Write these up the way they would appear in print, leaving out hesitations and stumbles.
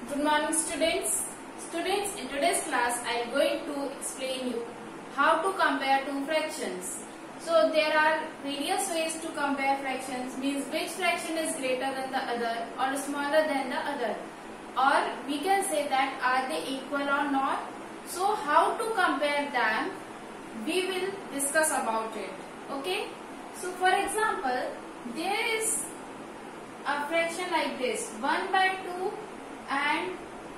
Good morning students. Students, in today's class I am going to explain you how to compare two fractions. So there are various ways to compare fractions, means which fraction is greater than the other or smaller than the other, or we can say that are they equal or not. So how to compare them, we will discuss about it. Okay. So for example, there is a fraction like this, 1 by 2 and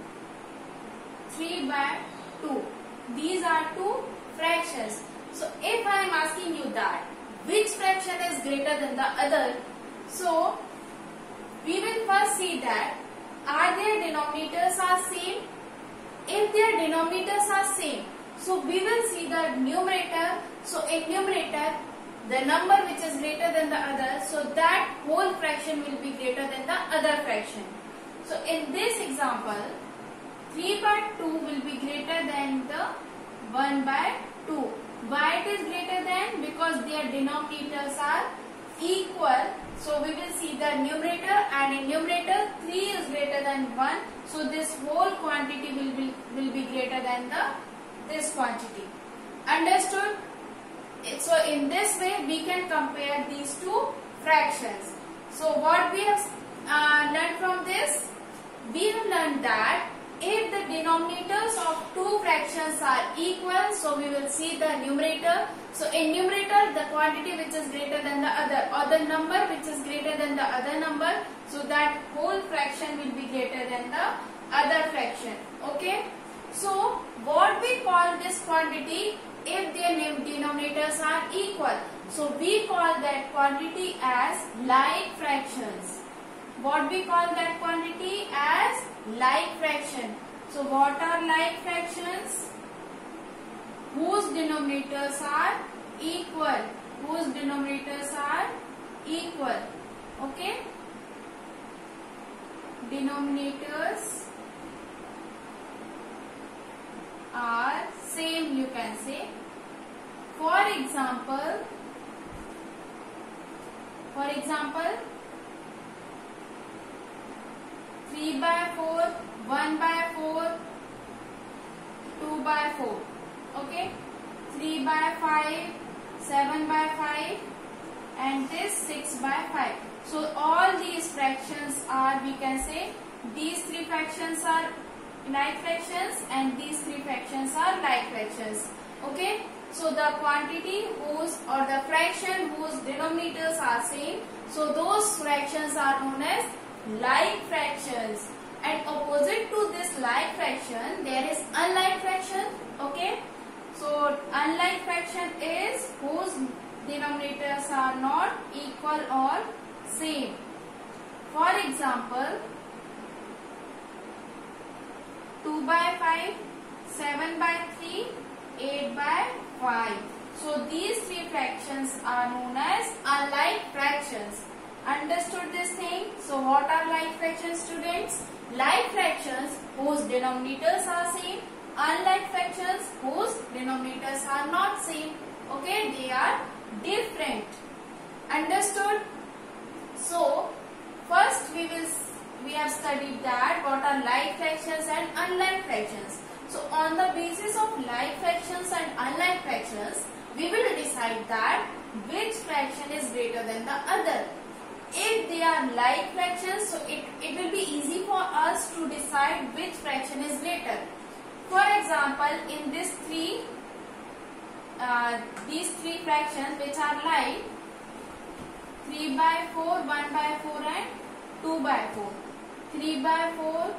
3 by 2. These are two fractions. So if I am asking you that which fraction is greater than the other, so we will first see that are their denominators are same. If their denominators are same, so we will see the numerator. So in numerator, the number which is greater than the other, so that whole fraction will be greater than the other fraction. So in this example, 3 by 2 will be greater than the 1 by 2. Why it is greater than? Because their denominators are equal. So we will see the numerator, and in numerator 3 is greater than 1. So this whole quantity will be greater than this quantity. Understood? So in this way we can compare these two fractions. So what we have learned from this? We have learned that if the denominators of two fractions are equal, so we will see the numerator. So in numerator, the quantity which is greater than the other, or the number which is greater than the other number, so that whole fraction will be greater than the other fraction. Okay. So what we call this quantity if their denominators are equal? So we call that quantity as like fractions. What we call that quantity as like fraction. So what are like fractions? Whose denominators are equal. Whose denominators are equal. Okay. Denominators are same, you can say. For example, 3 by 4, 1 by 4, 2 by 4. Okay. 3 by 5, 7 by 5, and this 6 by 5. So all these fractions are, we can say, these three fractions are like fractions and these three fractions are like fractions. Okay. So the quantity whose, or the fraction whose denominators are same, so those fractions are known as like fractions. And opposite to this like fraction, there is unlike fraction. Okay. So unlike fraction is whose denominators are not equal or same. For example, 2 by 5, 7 by 3, 8 by 5. So these three fractions are known as unlike fractions. Understood this thing? So what are like fractions, students? Like fractions whose denominators are same, unlike fractions whose denominators are not same. Okay, they are different. Understood? So first we have studied that what are like fractions and unlike fractions. So on the basis of like fractions and unlike fractions, we will decide that which fraction is greater than the other. If they are like fractions, so it will be easy for us to decide which fraction is greater. For example, in these three fractions which are like 3 by 4, 1 by 4 and 2 by 4. 3 by 4,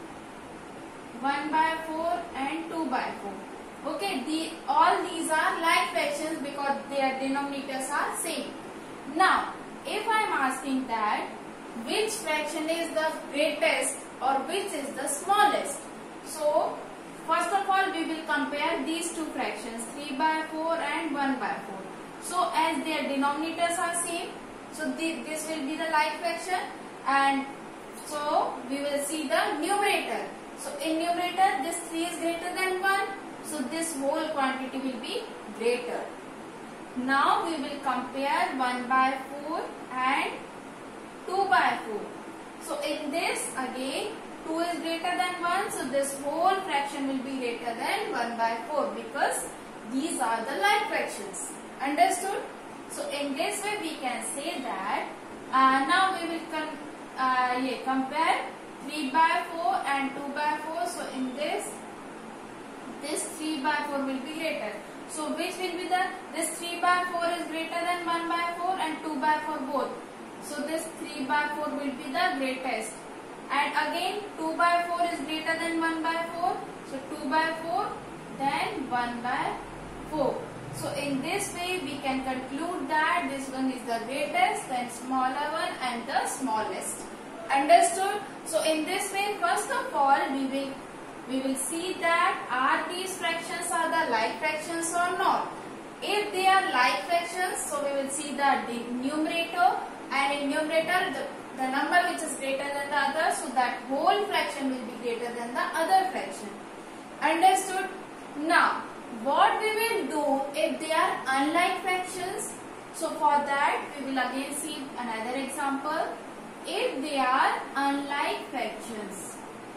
1 by 4 and 2 by 4. Okay, all these are like fractions because their denominators are same. Now, if I am asking that which fraction is the greatest or which is the smallest, so first of all we will compare these two fractions, 3 by 4 and 1 by 4. So as their denominators are same, so this will be the like fraction, and so we will see the numerator. So in numerator this 3 is greater than 1, so this whole quantity will be greater. Now we will compare 1 by 4 and 2 by 4. So in this again 2 is greater than 1, so this whole fraction will be greater than 1 by 4 because these are the like fractions. Understood? So in this way we can say that now we will compare 3 by 4 and 2 by 4. So in this 3 by 4 will be greater. So which will be this 3 by 4 is greater than 1 by 4 and 2 by 4 both. So this 3 by 4 will be the greatest. And again 2 by 4 is greater than 1 by 4. So 2 by 4 then 1 by 4. So in this way we can conclude that this one is the greatest, then smaller one and the smallest. Understood? So in this way, first of all we will see that are these fractions are the like fractions or not. If they are like fractions, so we will see the numerator, and in numerator the number which is greater than the other, so that whole fraction will be greater than the other fraction. Understood? Now what we will do if they are unlike fractions? So for that we will again see another example. If they are unlike fractions,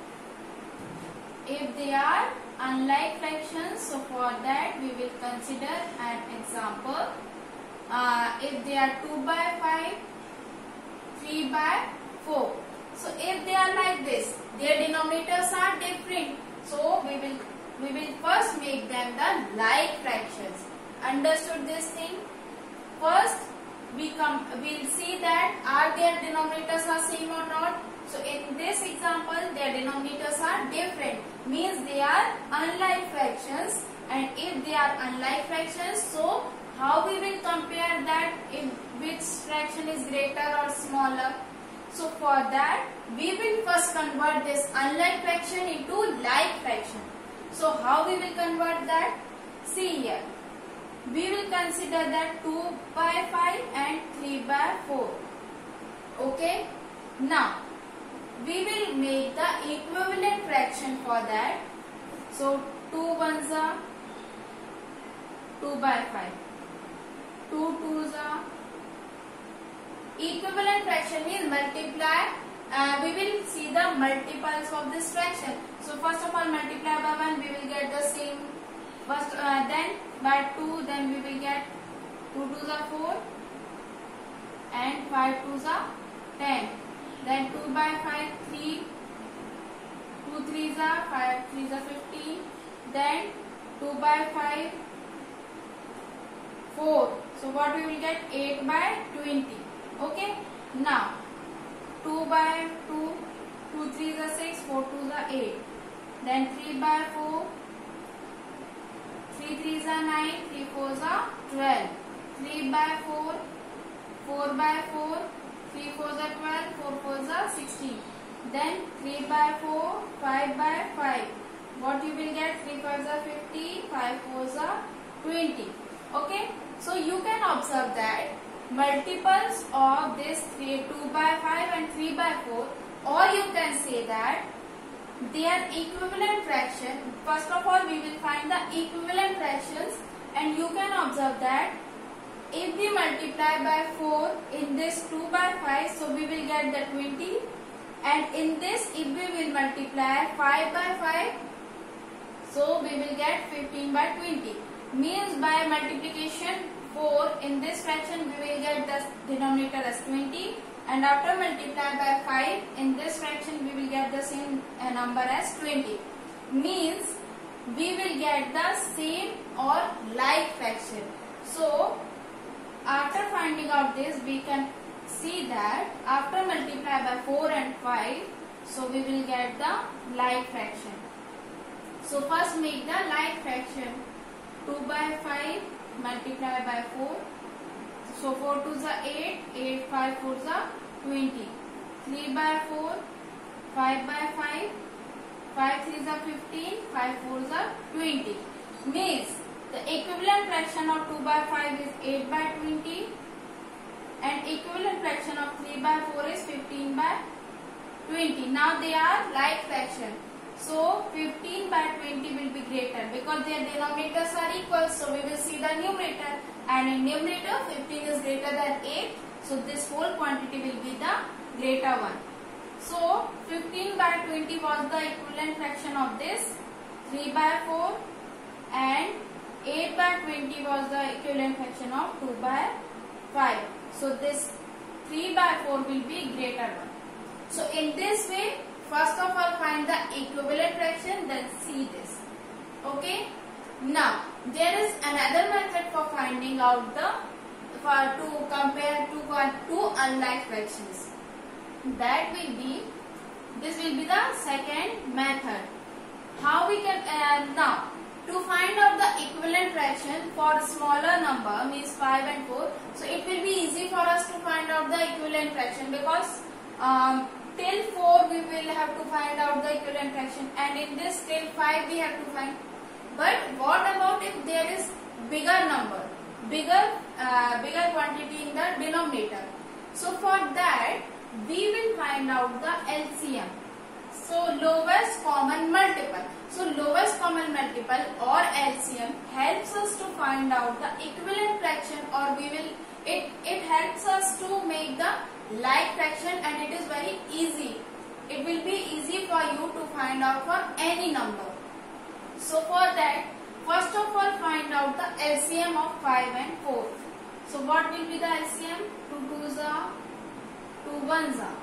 so for that we will consider an example. If they are 2 by 5, 3 by 4. So if they are like this, their denominators are different. So we will first make them the like fractions. Understood this thing? First we'll see that are their denominators are same or not. So in this example their denominators are different, means they are unlike fractions. And if they are unlike fractions, so how we will compare that if which fraction is greater or smaller? So for that we will first convert this unlike fraction into like fraction. So how we will convert that? See here. We will consider that 2 by 5 and 3 by 4. Okay. Now we will make the equivalent fraction for that. So 2 ones are 2 by 5. 2 twos are equivalent fraction means multiply. We will see the multiples of this fraction. So first of all multiply by 1, we will get the same. First then by 2, then we will get 2 twos are 4 and 5 twos are 10. Then 2 by 5, 3, 2 threes are 5 threes are 15. Then 2 by 5, 4. So what we will get? 8 by 20. Okay. Now 2 by 2, 2 threes are 6, 4 twos are 8. Then 3 by 4, 3 threes are 9, 3 fours are 12. 3 by 4, 4 by 4, 3 fours are 12, 4 fours are 16. Then 3 by 4, 5 by 5. What you will get? 3 fives are 50, 5 fours are 20. Okay. So you can observe that multiples of this 2 by 5 and 3 by 4, or you can say that they are equivalent fraction. First of all we will find the equivalent fractions, and you can observe that if we multiply by 4 in this 2 by 5, so we will get the 20, and in this if we will multiply 5 by 5, so we will get 15 by 20. Means by multiplication 4 in this fraction we will get the denominator as 20, and after multiply by 5 in this fraction we will get the same number as 20. Means we will get the same or like fraction. So after finding out this, we can see that after multiply by 4 and 5, so we will get the like fraction. So first make the like fraction. 2 by 5 multiply by 4. So 4 twos are 8, 8 5 fours are 20. 3 by 4, 5 by 5, 5 threes are 15, 5 fours are 20. Means the equivalent fraction of 2 by 5 is 8 by 20, and equivalent fraction of 3 by 4 is 15 by 20. Now they are like fraction. So 15 by 20 will be greater because their denominators are equal. So we will see the numerator, and in numerator 15 is greater than 8. So this whole quantity will be the greater one. So 15 by 20 was the equivalent fraction of this, 3 by 4, and 8 by 20 was the equivalent fraction of 2 by 5. So this 3 by 4 will be greater one. So in this way, first of all find the equivalent fraction, then see this. Okay. Now there is another method for finding out to compare two unlike fractions. That will be, this will be the second method. How we can now to find out the equivalent fraction for smaller number, means 5 and 4. So it will be easy for us to find out the equivalent fraction, because till 4 we will have to find out the equivalent fraction, and in this till 5 we have to find. But what about if there is bigger number, bigger quantity in the denominator? So for that we will find out the LCM. So lowest common multiple. So lowest common multiple or LCM helps us to find out the equivalent fraction, or it helps us to make the like fraction, and it is very easy. It will be easy for you to find out for any number. So for that, first of all find out the LCM of 5 and 4. So what will be the LCM? 2 2s are 2 1s are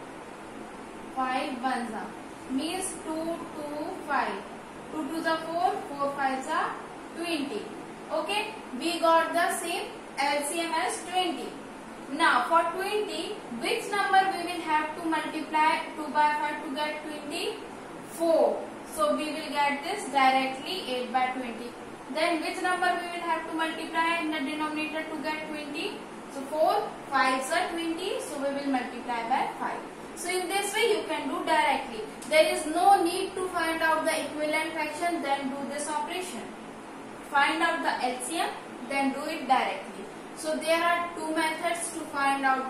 5 1s are, means 2 2 5. 2 2s are 4, 4 5s are 20. Okay, we got the same LCM as 20. Now for 20, which number we will have to multiply 2 by 5 to get 20? 4. So we will get this directly, 8 by 20. Then which number we will have to multiply in the denominator to get 20? So 4 5s are 20, so we will multiply by 5. So in this way you can do directly. There is no need to find out the equivalent fraction, then do this operation. Find out the LCM, then do it directly. So there are two methods to find out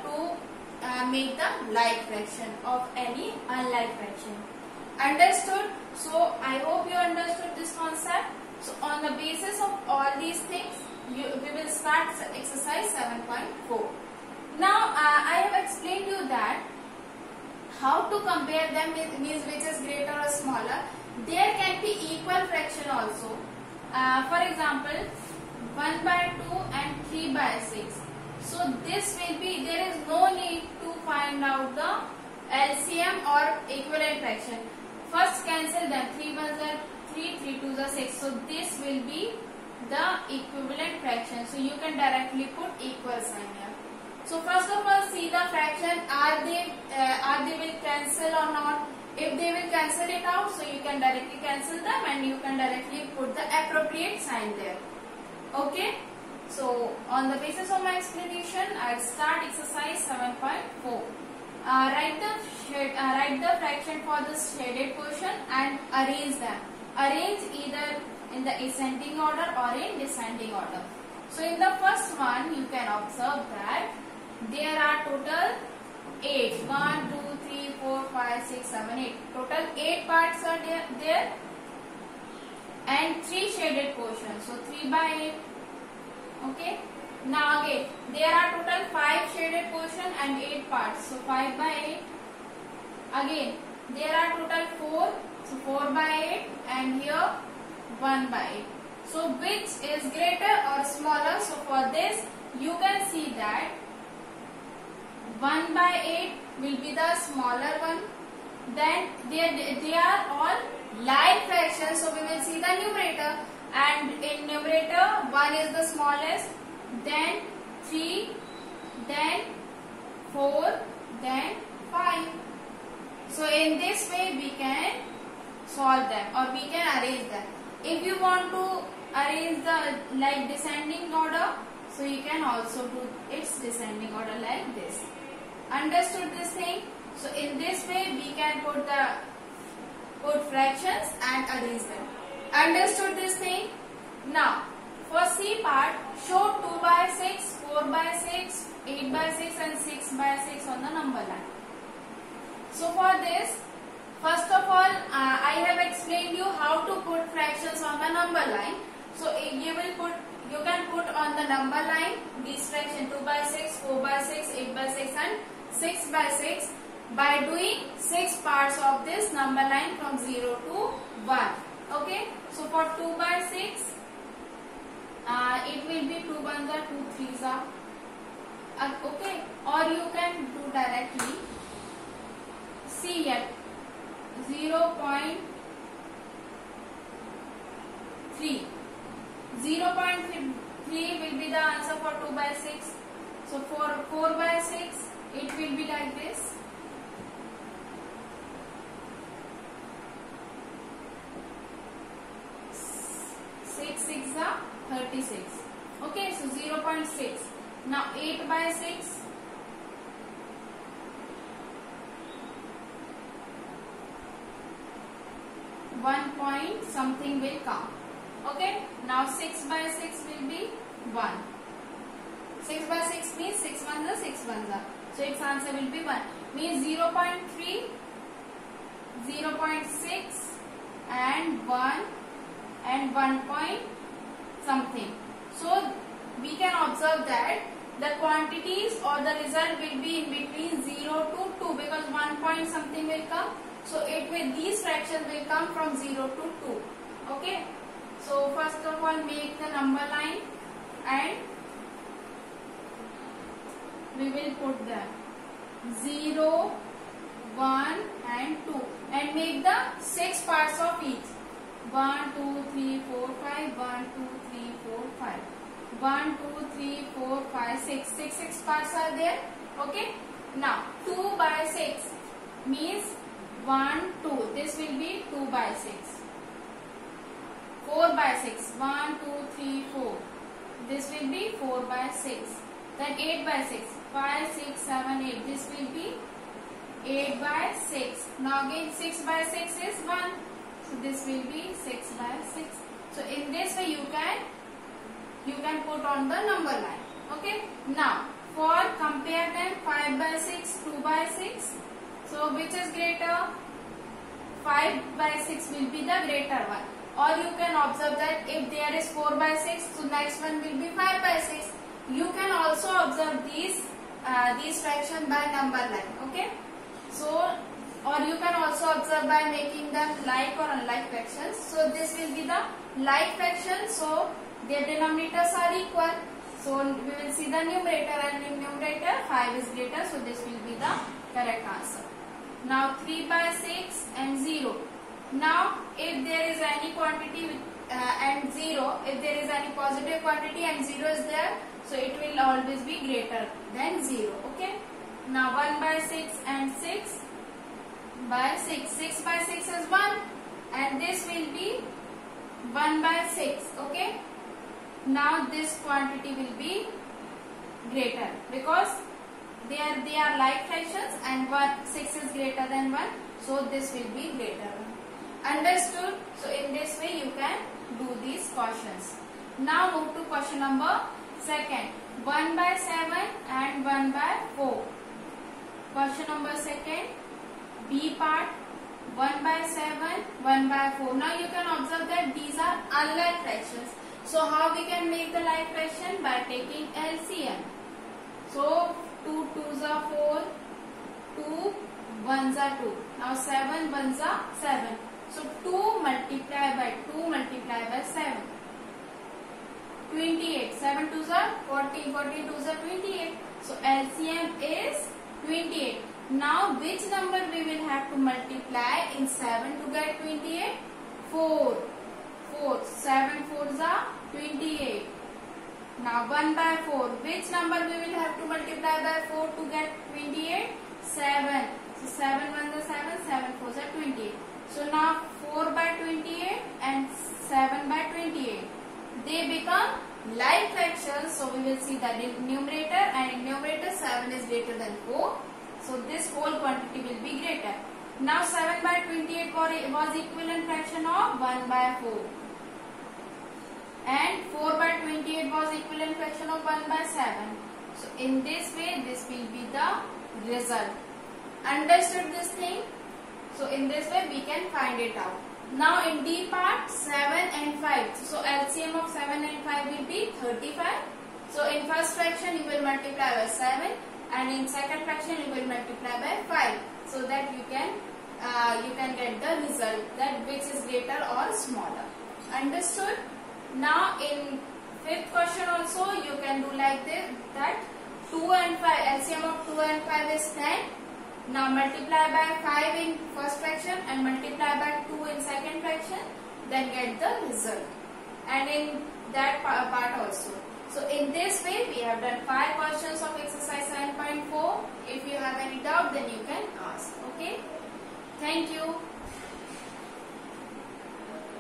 make the like fraction of any unlike fraction. Understood? So I hope you understood this concept. So on the basis of all these things, we will start exercise 7.4. Now I have explained you that how to compare them, means which is greater or smaller. There can be equal fraction also. For example, 1 by 2 and 3 by 6. So this will be, there is no need to find out the LCM or equivalent fraction. First cancel them. 3 1s are 3, 3 2s are 6. So this will be the equivalent fraction. So you can directly put equal sign here. So first of all see the fraction, are they will cancel or not. If they will cancel it out, so you can directly cancel them and you can directly put the appropriate sign there. Okay. So on the basis of my explanation, I'll start exercise 7.4. Write the fraction for the shaded portion and arrange them. Arrange either in the ascending order or in descending order. So in the first one, you can observe that there are total 8. 1, 2, 3, 4, 5, 6, 7, 8. Total 8 parts are there and 3 shaded portions. So 3 by 8. Okay. Now again, there are total 5 shaded portion and 8 parts. So 5 by 8. Again, there are total 4. So 4 by 8 and here 1 by 8. So which is greater or smaller? So for this, you can see that 1 by 8 will be the smaller one. Then they are all like fractions. So we will see the numerator. And in numerator, 1 is the smallest, then 3, then 4, then 5. So in this way we can solve them or we can arrange them. If you want to arrange the like descending order, so you can also do its descending order like this. Understood this thing? So in this way we can put fractions and arrange them. Understood this thing? Now, for C part, show 2 by 6, 4 by 6, 8 by 6 and 6 by 6 on the number line. So for this, first of all, I have explained you how to put fractions on the number line. So you can put on the number line these fractions 2 by 6, 4 by 6, 8 by 6 and 6 by 6. by doing 6 parts of this number line from 0 to 1. Okay, so for 2 by 6, it will be 2 ones are 2 threes are. Okay, or you can do directly. See here, 0.3. 0.3 will be the answer for 2 by 6. So for 4 by 6, it will be like this. 6 6 are 36. Okay, so 0.6. Now 8 by 6. 1 point something will come. Okay, now 6 by 6 will be 1. 6 by 6 means 6 ones are 6 ones are. So its answer will be 1. Means 0.3, 0.6 and 1 and 1 point something. So we can observe that the quantities or the result will be in between 0 to 2 because 1 point something will come. So it will, these fractions will come from 0 to 2. Okay. So first of all make the number line and we will put them 0, 1 and 2 and make the 6 parts of each. 1, 2, 3, 4, 5, 1, 2, 3, 4, 5. 1, 2, 3, 4, 5, 6. 6 parts are there. Okay. Now 2 by 6 means 1, 2. This will be 2 by 6. 4 by 6. 1, 2, 3, 4. This will be 4 by 6. Then 8 by 6. 5, 6, 7, 8. This will be 8 by 6. Now again 6 by 6 is 1. So this will be 6 by 6. So in this way you can put on the number line. Okay. Now for compare them 5 by 6, 2 by 6. So which is greater? 5 by 6 will be the greater one. Or you can observe that if there is 4 by 6, so next one will be 5 by 6. You can also observe these fraction by number line. Okay. So or you can also observe by making them like or unlike fractions. So this will be the like fraction. So their denominators are equal. So we will see the numerator and in numerator 5 is greater. So this will be the correct answer. Now 3 by 6 and 0. Now if there is any quantity and 0, if there is any positive quantity and 0 is there, so it will always be greater than 0. Okay. Now 1 by 6 and 6 by 6. 6 by 6 is 1 and this will be 1 by 6. Okay. Now this quantity will be greater because they are like fractions and 6 is greater than 1. So this will be greater. Understood? So in this way you can do these questions. Now move to question number 2. 1 by 7 and 1 by 4. Question number 2. B part 1 by 7, 1 by 4. Now you can observe that these are unlike fractions. So how we can make the like fraction? By taking LCM. So 2 2s are 4, 2 1s are 2. Now 7 1s are 7. So 2 multiplied by 2 multiplied by 7. 28. 7 2s are 40. 40 2s are 28. So LCM is 28. Now which number we will have to multiply in 7 to get 28? 4. 4. 7 4s are 28. Now 1 by 4. Which number we will have to multiply by 4 to get 28? 7. So 7 1s are 7. 7 4s are 28. So now 4 by 28 and 7 by 28. They become like fractions. So we will see the numerator and in numerator 7 is greater than 4. So this whole quantity will be greater. Now 7 by 28 was equivalent fraction of 1 by 4. And 4 by 28 was equivalent fraction of 1 by 7. So in this way this will be the result. Understood this thing? So in this way we can find it out. Now in D part 7 and 5. So LCM of 7 and 5 will be 35. So in first fraction you will multiply by 7 and in second fraction you will multiply by 5. so that you can get the result that which is greater or smaller. Understood? Now in fifth question also you can do like this, that 2 and 5, LCM of 2 and 5 is 10. Now multiply by 5 in first fraction and multiply by 2 in second fraction, then get the result. And in that part also. So in this way we have done 5 questions of